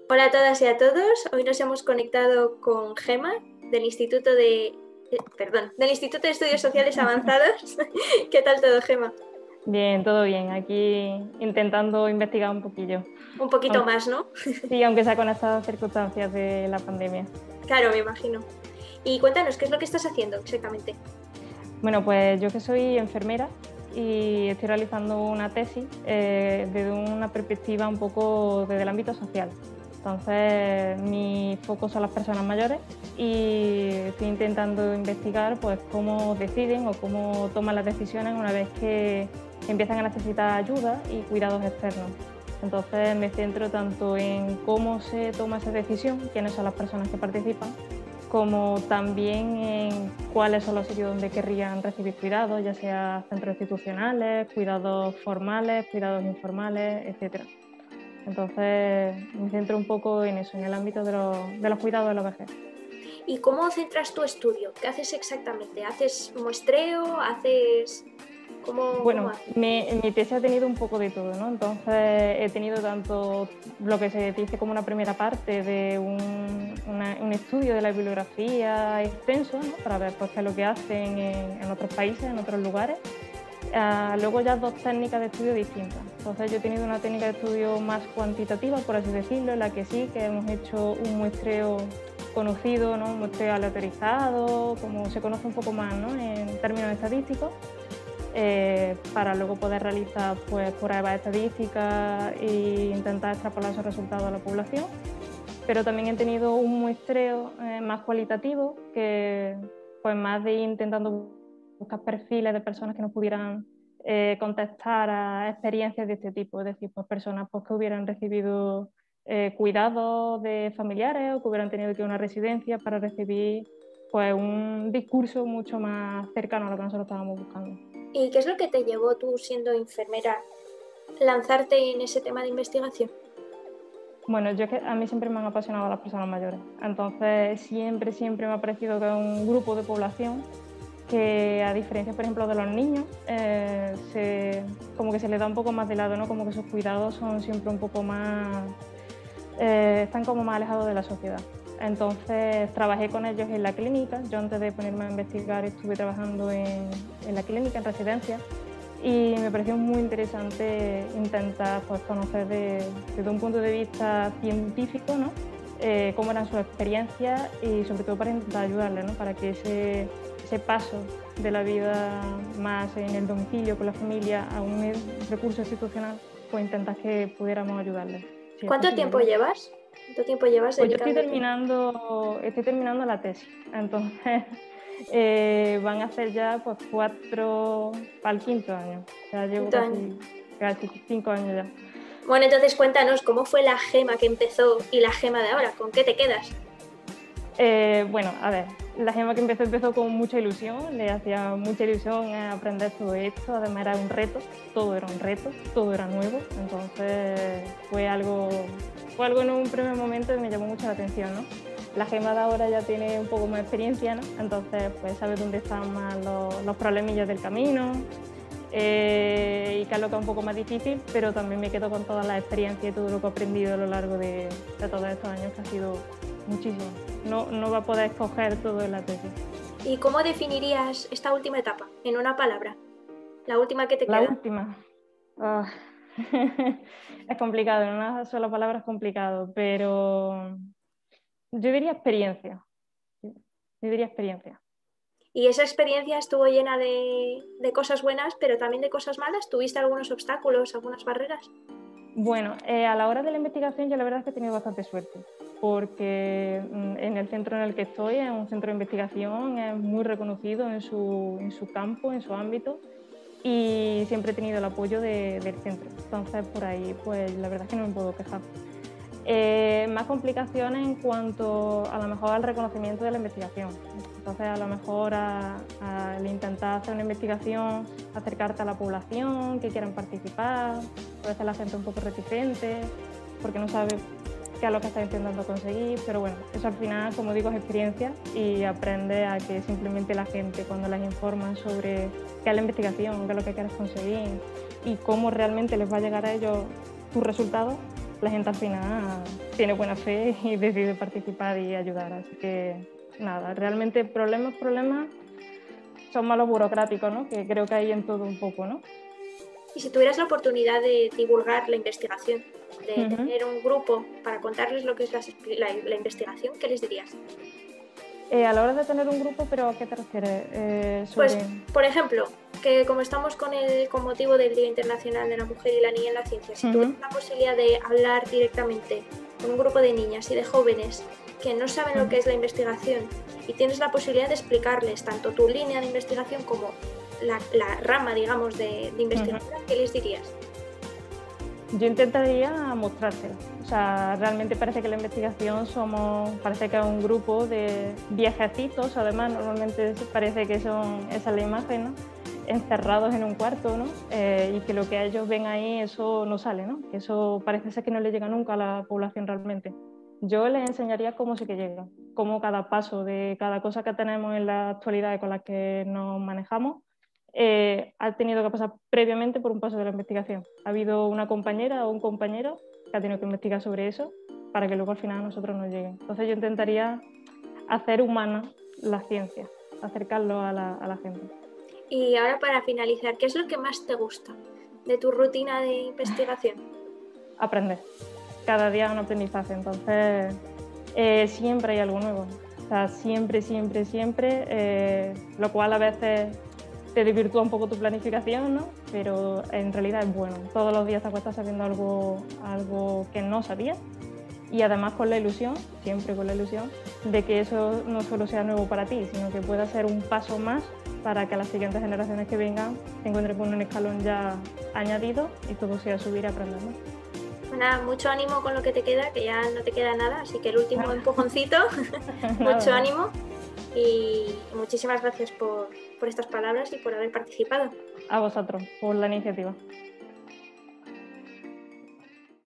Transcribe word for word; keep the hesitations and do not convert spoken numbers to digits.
Hola a todas y a todos. Hoy nos hemos conectado con Gema del Instituto de, eh, perdón, del Instituto de Estudios Sociales Avanzados. ¿Qué tal todo, Gema? Bien, todo bien. Aquí intentando investigar un poquillo. Un poquito Aunque, más, ¿no? sí, aunque sea con estas circunstancias de la pandemia. Claro, me imagino. Y cuéntanos, ¿qué es lo que estás haciendo exactamente? Bueno, pues yo que soy enfermera y estoy realizando una tesis eh, desde una perspectiva un poco desde el ámbito social. Entonces, mi foco son las personas mayores y estoy intentando investigar pues, cómo deciden o cómo toman las decisiones una vez que empiezan a necesitar ayuda y cuidados externos. Entonces, me centro tanto en cómo se toma esa decisión, quiénes son las personas que participan, como también en cuáles son los sitios donde querrían recibir cuidados, ya sea centros institucionales, cuidados formales, cuidados informales, etcétera. Entonces me centro un poco en eso, en el ámbito de los, de los cuidados de la vejez. ¿Y cómo centras tu estudio? ¿Qué haces exactamente? ¿Haces muestreo? ¿Haces...? ¿Cómo, cómo Bueno, haces? mi, mi tesis ha tenido un poco de todo, ¿no? Entonces he tenido tanto lo que se dice como una primera parte de un, una, un estudio de la bibliografía extenso, ¿no? Para ver pues, qué es lo que hacen en, en otros países, en otros lugares. Uh, luego ya dos técnicas de estudio distintas. Entonces yo he tenido una técnica de estudio más cuantitativa, por así decirlo, en la que sí que hemos hecho un muestreo conocido, ¿no? Un muestreo aleatorizado, como se conoce un poco más, ¿no? En términos estadísticos, eh, para luego poder realizar pues, pruebas estadísticas e intentar extrapolar esos resultados a la población. Pero también he tenido un muestreo eh, más cualitativo, que pues más de ir intentando buscar perfiles de personas que nos pudieran eh, contestar a experiencias de este tipo, es decir, pues personas pues, que hubieran recibido eh, cuidados de familiares o que hubieran tenido que ir a una residencia para recibir pues, un discurso mucho más cercano a lo que nosotros estábamos buscando. ¿Y qué es lo que te llevó tú, siendo enfermera, lanzarte en ese tema de investigación? Bueno, yo es que a mí siempre me han apasionado las personas mayores, entonces siempre, siempre me ha parecido que es un grupo de población que, a diferencia, por ejemplo, de los niños, eh, se, como que se les da un poco más de lado, ¿no? Como que sus cuidados son siempre un poco más, eh, están como más alejados de la sociedad. Entonces trabajé con ellos en la clínica. Yo antes de ponerme a investigar estuve trabajando en, en la clínica, en residencia, y me pareció muy interesante intentar pues, conocer de, desde un punto de vista científico, ¿no? eh, cómo eran sus experiencias y sobre todo para intentar ayudarles, ¿no? Para que ese, ese paso de la vida más en el domicilio con la familia a un recurso institucional, pues intentar que pudiéramos ayudarles. Si es ¿Cuánto posible, tiempo claro. llevas? ¿Cuánto tiempo llevas Pues yo estoy dedicándote? terminando, estoy terminando la tesis, entonces eh, van a ser ya pues cuatro para el quinto año. Ya llevo Quinto año. casi, casi cinco años ya. Bueno, entonces cuéntanos cómo fue la Gema que empezó y la Gema de ahora. ¿Con qué te quedas? Eh, bueno, a ver, la Gema que empezó empezó con mucha ilusión, le hacía mucha ilusión aprender todo esto, además era un reto, todo era un reto, todo era nuevo, entonces fue algo, fue algo en un primer momento que me llamó mucho la atención, ¿no? La Gema de ahora ya tiene un poco más de experiencia, ¿no? Entonces pues sabe dónde están más los, los problemillas del camino, eh, y que es lo que es un poco más difícil, pero también me quedo con toda la experiencia y todo lo que he aprendido a lo largo de, de todos estos años, que ha sido muchísimo. No, no va a poder escoger todo en la tesis. ¿Y cómo definirías esta última etapa en una palabra? La última que te La queda. última. Oh. Es complicado, en una sola palabra es complicado, pero yo diría experiencia. Yo diría experiencia. Y esa experiencia estuvo llena de, de cosas buenas, pero también de cosas malas. ¿Tuviste algunos obstáculos, algunas barreras? Bueno, eh, a la hora de la investigación yo la verdad es que he tenido bastante suerte, porque en el centro en el que estoy, es un centro de investigación, es muy reconocido en su, en su campo, en su ámbito, y siempre he tenido el apoyo de, del centro. Entonces, por ahí, pues la verdad es que no me puedo quejar. Eh, más complicaciones en cuanto a lo mejor al reconocimiento de la investigación. Entonces, a lo mejor al intentar hacer una investigación, acercarte a la población que quieran participar, a veces la gente un poco reticente porque no sabe qué es lo que está intentando conseguir, pero bueno, eso al final, como digo, es experiencia y aprende a que simplemente la gente, cuando les informan sobre qué es la investigación, qué es lo que quieres conseguir y cómo realmente les va a llegar a ellos tus resultados, la gente al final tiene buena fe y decide participar y ayudar. Así que nada, realmente problemas, problemas son más los burocráticos, ¿no? Que creo que hay en todo un poco, ¿no? Y si tuvieras la oportunidad de divulgar la investigación, de Uh-huh. tener un grupo para contarles lo que es la, la, la investigación, ¿qué les dirías? Eh, a la hora de tener un grupo, ¿pero a qué te refieres? Eh, sobre... Pues, por ejemplo, que como estamos con el con motivo del Día Internacional de la Mujer y la Niña en la Ciencia, si uh-huh. tuvieras la posibilidad de hablar directamente con un grupo de niñas y de jóvenes que no saben uh-huh. lo que es la investigación y tienes la posibilidad de explicarles tanto tu línea de investigación como la, la rama, digamos, de, de investigación, uh-huh. ¿qué les dirías? Yo intentaría mostrárselo. O sea, realmente parece que la investigación somos, parece que es un grupo de viejecitos, además normalmente parece que son, esa es la imagen, ¿no? Encerrados en un cuarto, ¿no? Eh, y que lo que ellos ven ahí, eso no sale, ¿no? Eso parece ser que no le llega nunca a la población realmente. Yo les enseñaría cómo sí que llega, cómo cada paso de cada cosa que tenemos en la actualidad y con la que nos manejamos, Eh, ha tenido que pasar previamente por un paso de la investigación. Ha habido una compañera o un compañero que ha tenido que investigar sobre eso para que luego al final a nosotros nos lleguen. Entonces yo intentaría hacer humana la ciencia, acercarlo a la, a la gente. Y ahora para finalizar, ¿qué es lo que más te gusta de tu rutina de investigación? Aprender. Cada día un aprendizaje, entonces eh, siempre hay algo nuevo. O sea, siempre, siempre, siempre, eh, lo cual a veces te desvirtúa un poco tu planificación, ¿no? Pero en realidad es bueno. Todos los días te acuestas sabiendo algo, algo que no sabías y además con la ilusión, siempre con la ilusión, de que eso no solo sea nuevo para ti, sino que pueda ser un paso más para que las siguientes generaciones que vengan se encuentren con un escalón ya añadido y todo sea subir y aprender, ¿no? Bueno, mucho ánimo con lo que te queda, que ya no te queda nada, así que el último empujoncito, mucho ánimo. Y muchísimas gracias por, por estas palabras y por haber participado. A vosotros, por la iniciativa.